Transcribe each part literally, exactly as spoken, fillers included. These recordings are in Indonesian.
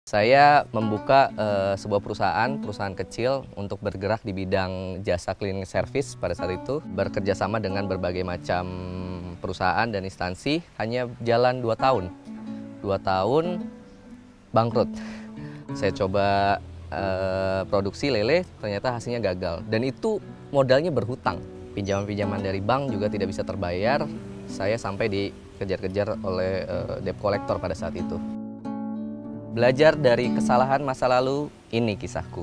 Saya membuka uh, sebuah perusahaan, perusahaan kecil untuk bergerak di bidang jasa cleaning service pada saat itu. Bekerja sama dengan berbagai macam perusahaan dan instansi, hanya jalan dua tahun. Dua tahun bangkrut. Saya coba uh, produksi lele, ternyata hasilnya gagal. Dan itu modalnya berhutang. Pinjaman-pinjaman dari bank juga tidak bisa terbayar. Saya sampai dikejar-kejar oleh uh, debt collector pada saat itu. Belajar dari kesalahan masa lalu, ini kisahku.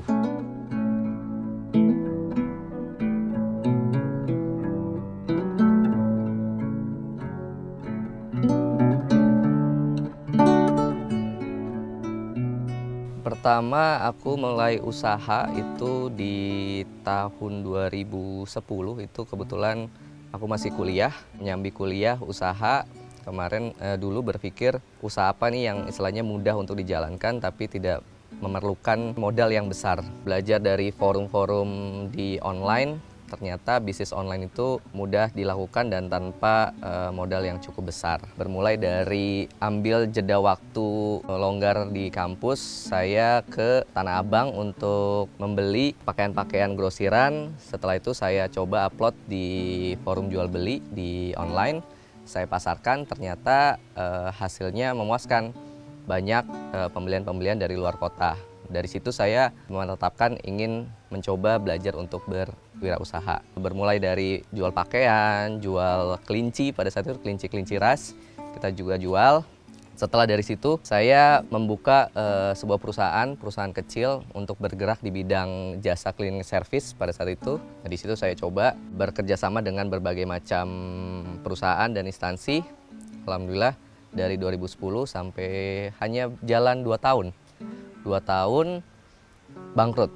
Pertama aku mulai usaha itu di tahun dua ribu sepuluh, itu kebetulan aku masih kuliah, nyambi kuliah, usaha. Kemarin eh, dulu berpikir usaha apa nih yang istilahnya mudah untuk dijalankan tapi tidak memerlukan modal yang besar. Belajar dari forum-forum di online, ternyata bisnis online itu mudah dilakukan dan tanpa eh, modal yang cukup besar. Bermulai dari ambil jeda waktu longgar di kampus, saya ke Tanah Abang untuk membeli pakaian-pakaian grosiran. Setelah itu saya coba upload di forum jual beli di online. Saya pasarkan, ternyata eh, hasilnya memuaskan. Banyak eh, pembelian-pembelian dari luar kota. Dari situ saya menetapkan ingin mencoba belajar untuk berwirausaha. Bermulai dari jual pakaian, jual kelinci, pada saat itu kelinci-kelinci ras, kita juga jual. Setelah dari situ saya membuka uh, sebuah perusahaan, perusahaan kecil untuk bergerak di bidang jasa cleaning service pada saat itu. Nah, di situ saya coba bekerja sama dengan berbagai macam perusahaan dan instansi. Alhamdulillah dari dua ribu sepuluh sampai hanya jalan dua tahun. Dua tahun bangkrut.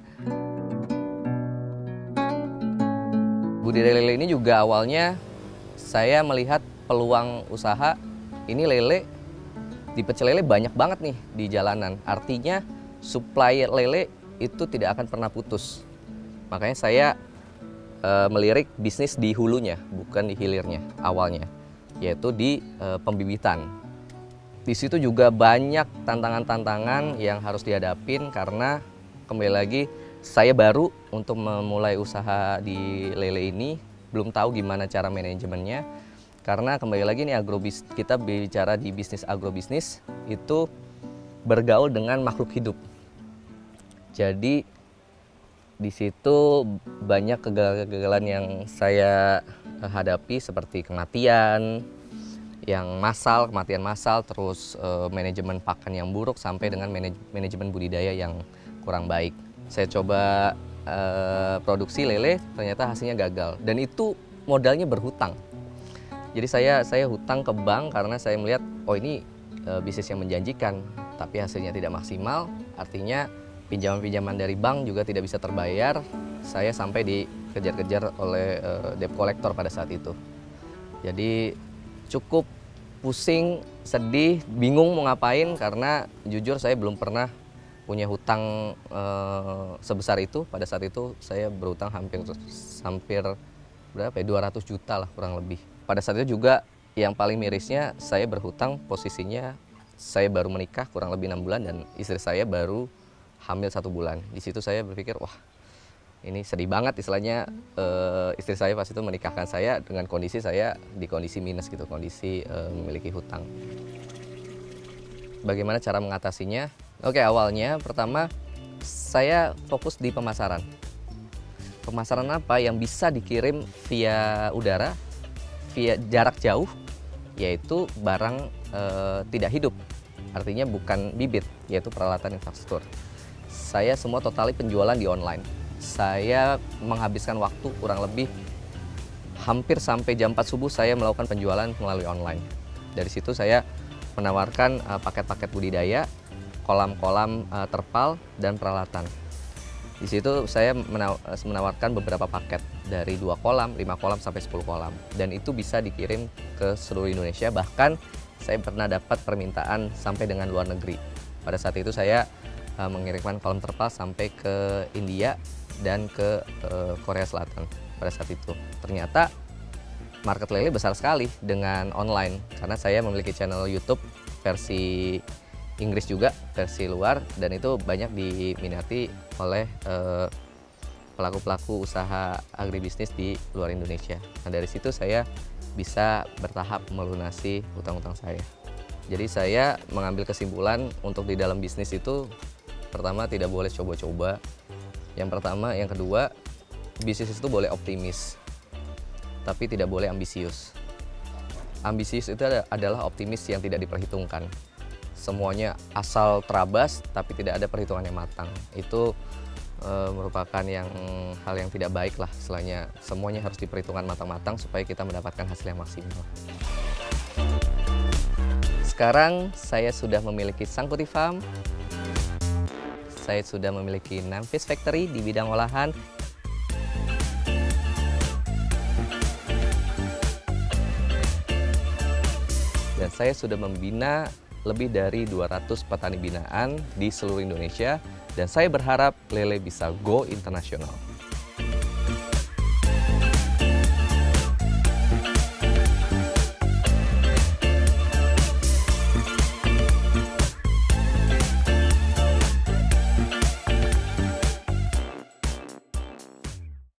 Budidaya lele ini juga awalnya saya melihat peluang usaha. Ini lele di pecel lele banyak banget nih di jalanan. Artinya supply lele itu tidak akan pernah putus. Makanya saya e, melirik bisnis di hulunya, bukan di hilirnya awalnya, yaitu di e, pembibitan. Di situ juga banyak tantangan-tantangan yang harus dihadapin karena kembali lagi saya baru untuk memulai usaha di lele ini, belum tahu gimana cara manajemennya. Karena kembali lagi nih agrobis, kita bicara di bisnis agrobisnis itu bergaul dengan makhluk hidup. Jadi di situ banyak kegagalan yang saya hadapi seperti kematian yang massal, kematian massal, terus eh, manajemen pakan yang buruk sampai dengan manaj manajemen budidaya yang kurang baik. Saya coba eh, produksi lele, ternyata hasilnya gagal dan itu modalnya berhutang. Jadi saya saya hutang ke bank karena saya melihat oh ini e, bisnis yang menjanjikan tapi hasilnya tidak maksimal, artinya pinjaman-pinjaman dari bank juga tidak bisa terbayar. Saya sampai dikejar-kejar oleh e, debt collector pada saat itu. Jadi cukup pusing, sedih, bingung mau ngapain karena jujur saya belum pernah punya hutang e, sebesar itu. Pada saat itu saya berhutang hampir hampir berapa ya, dua ratus juta lah kurang lebih. Pada saat itu juga yang paling mirisnya saya berhutang, posisinya saya baru menikah kurang lebih enam bulan dan istri saya baru hamil satu bulan. Di situ saya berpikir wah ini sedih banget istilahnya, e, istri saya pas itu menikahkan saya dengan kondisi saya di kondisi minus gitu, kondisi e, memiliki hutang. Bagaimana cara mengatasinya? Oke, awalnya pertama saya fokus di pemasaran. Pemasaran apa yang bisa dikirim via udara, via jarak jauh, yaitu barang e, tidak hidup, artinya bukan bibit, yaitu peralatan infrastruktur. Saya semua totali penjualan di online. Saya menghabiskan waktu kurang lebih hampir sampai jam empat subuh saya melakukan penjualan melalui online. Dari situ saya menawarkan paket-paket budidaya, kolam-kolam e, terpal, dan peralatan. Di situ saya menawarkan beberapa paket dari dua kolam, lima kolam sampai sepuluh kolam dan itu bisa dikirim ke seluruh Indonesia. Bahkan saya pernah dapat permintaan sampai dengan luar negeri. Pada saat itu saya uh, mengirimkan kolam terpal sampai ke India dan ke uh, Korea Selatan. Pada saat itu ternyata market lele besar sekali dengan online karena saya memiliki channel YouTube versi Inggris juga, versi luar, dan itu banyak diminati oleh eh, pelaku-pelaku usaha agribisnis di luar Indonesia. Nah, dari situ saya bisa bertahap melunasi utang-utang saya. Jadi saya mengambil kesimpulan untuk di dalam bisnis itu, pertama tidak boleh coba-coba. Yang pertama, yang kedua, bisnis itu boleh optimis, tapi tidak boleh ambisius. Ambisius itu adalah optimis yang tidak diperhitungkan. Semuanya asal terabas, tapi tidak ada perhitungan yang matang. Itu e, merupakan yang hal yang tidak baik lah. Selainnya semuanya harus diperhitungkan matang-matang supaya kita mendapatkan hasil yang maksimal. Sekarang saya sudah memiliki Sangkuti Farm. Saya sudah memiliki Namfish Factory di bidang olahan. Dan saya sudah membina lebih dari dua ratus petani binaan di seluruh Indonesia, dan saya berharap lele bisa go internasional.